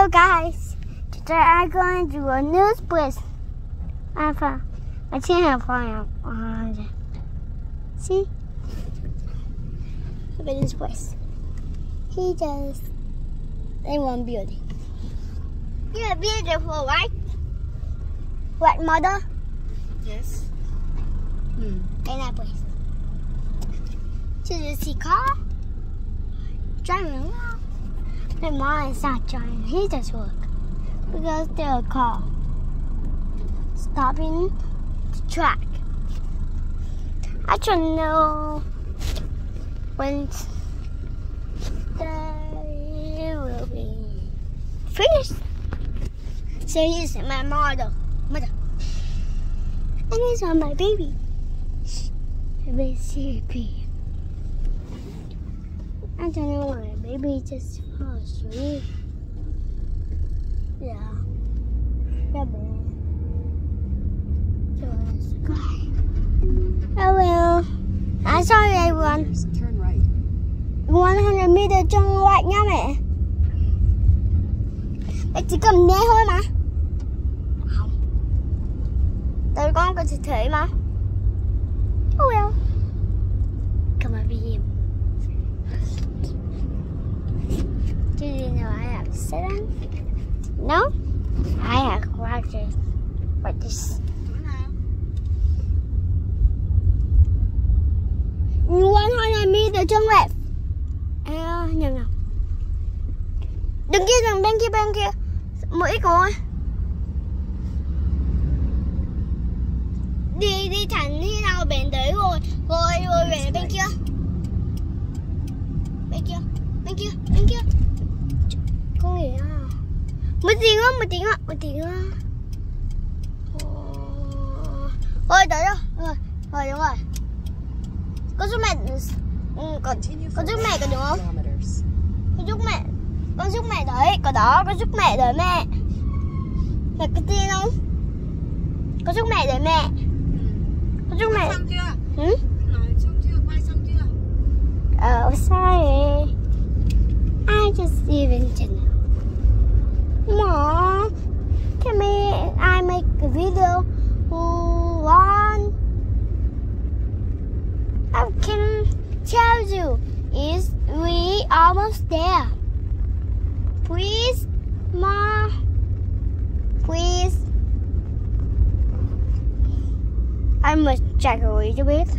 Hello guys, today I'm going to a new place. I can't have fun. See? Look at this place. He does. They want beauty. You're beautiful, right? Right, mother? Yes. In that place. Did you see car? Driving around. My mom is not driving. He just work. Because there's a car stopping the track. I don't know when they will be finished. So here's my mother. And these are my baby. Baby sleepy. I don't know why baby just fall asleep. Yeah. Oh well. I'm sorry everyone. Turn right. 100 meter trong right nha mẹ. Mẹ chỉ cầm nhé thôi mà. Không. Tại con có thể mà. Oh well. Come over here. Do you know I have 7? No? I have practice. Like this. 100 meter trong left. Nhầm. Đừng kia, bên kia. Một ít rồi. Đi thẳng đi nào bền tới rồi về bên kia. Bên kia. Con gì à? Một tiếng á. Ôi tới rồi. Rồi đúng rồi. Con giúp mẹ con giúp mẹ có đúng không? Con giúp mẹ đấy, có đó, con giúp mẹ đấy mẹ. Mẹ có tin không? Con giúp mẹ đấy mẹ. Con giúp mẹ. Xong chưa? Ừ? Nói xong chưa? Quay xong chưa? Sorry. I just even to know. Mom, can I make a video? One. I can tell you is we almost there. Please, Mom. Please. I must check a little bit.